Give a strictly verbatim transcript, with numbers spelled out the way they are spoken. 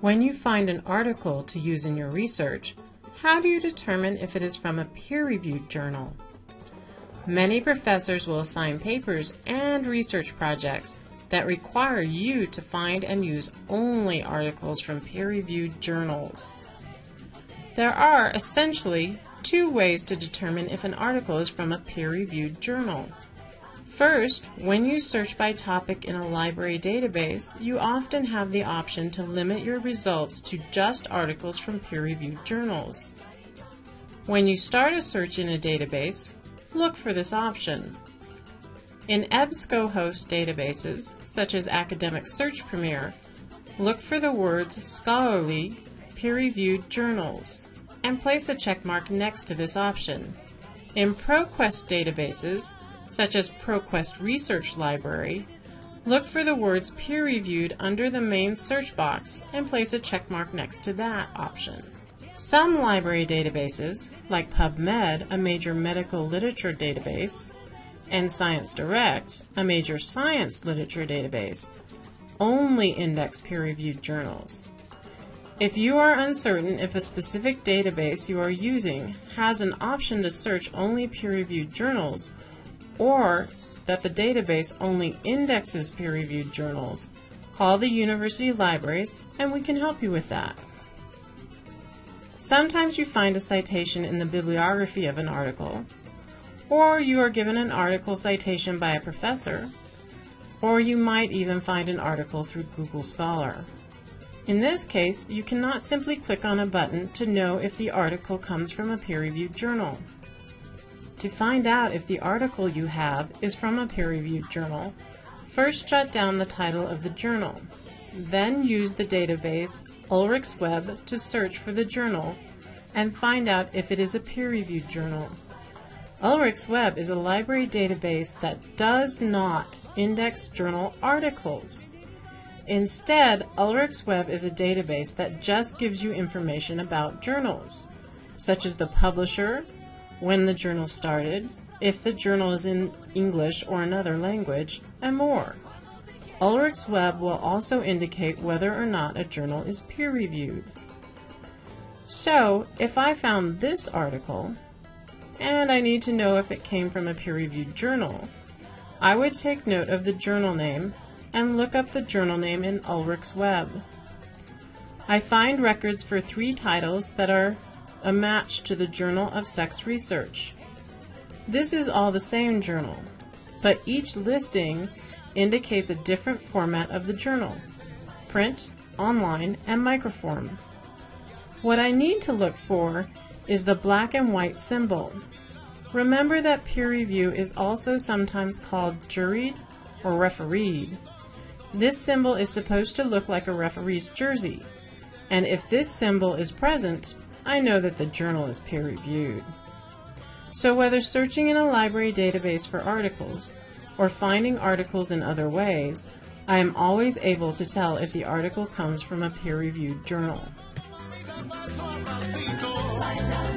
When you find an article to use in your research, how do you determine if it is from a peer-reviewed journal? Many professors will assign papers and research projects that require you to find and use only articles from peer-reviewed journals. There are essentially two ways to determine if an article is from a peer-reviewed journal. First, when you search by topic in a library database, you often have the option to limit your results to just articles from peer-reviewed journals. When you start a search in a database, look for this option. In EBSCOhost databases, such as Academic Search Premier, look for the words scholarly peer-reviewed journals and place a check mark next to this option. In ProQuest databases, such as ProQuest Research Library, look for the words peer-reviewed under the main search box and place a check mark next to that option. Some library databases, like PubMed, a major medical literature database, and ScienceDirect, a major science literature database, only index peer-reviewed journals. If you are uncertain if a specific database you are using has an option to search only peer-reviewed journals, or that the database only indexes peer-reviewed journals, call the university libraries and we can help you with that. Sometimes you find a citation in the bibliography of an article, or you are given an article citation by a professor, or you might even find an article through Google Scholar. In this case, you cannot simply click on a button to know if the article comes from a peer-reviewed journal. To find out if the article you have is from a peer-reviewed journal, first jot down the title of the journal. Then use the database Ulrichsweb to search for the journal and find out if it is a peer-reviewed journal. Ulrichsweb is a library database that does not index journal articles. Instead, Ulrichsweb is a database that just gives you information about journals, such as the publisher, when the journal started, if the journal is in English or another language, and more. Ulrichsweb will also indicate whether or not a journal is peer-reviewed. So, if I found this article, and I need to know if it came from a peer-reviewed journal, I would take note of the journal name and look up the journal name in Ulrichsweb. I find records for three titles that are a match to the Journal of Sex Research. This is all the same journal, but each listing indicates a different format of the journal: print, online, and microform. What I need to look for is the black and white symbol. Remember that peer review is also sometimes called juried or refereed. This symbol is supposed to look like a referee's jersey, and if this symbol is present, I know that the journal is peer-reviewed. So whether searching in a library database for articles or finding articles in other ways, I am always able to tell if the article comes from a peer-reviewed journal.